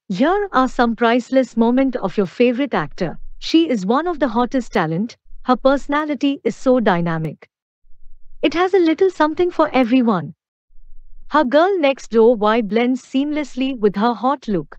Here are some priceless moments of your favorite actor. She is one of the hottest talent. Her personality is so dynamic. It has a little something for everyone. Her girl next door vibe blends seamlessly with her hot look.